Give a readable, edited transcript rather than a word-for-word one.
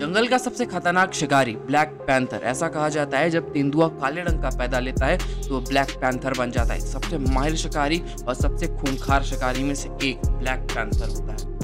जंगल का सबसे खतरनाक शिकारी ब्लैक पैंथर। ऐसा कहा जाता है जब तेंदुआ काले रंग का पैदा लेता है तो वो ब्लैक पैंथर बन जाता है। सबसे माहिर शिकारी और सबसे खूंखार शिकारी में से एक ब्लैक पैंथर होता है।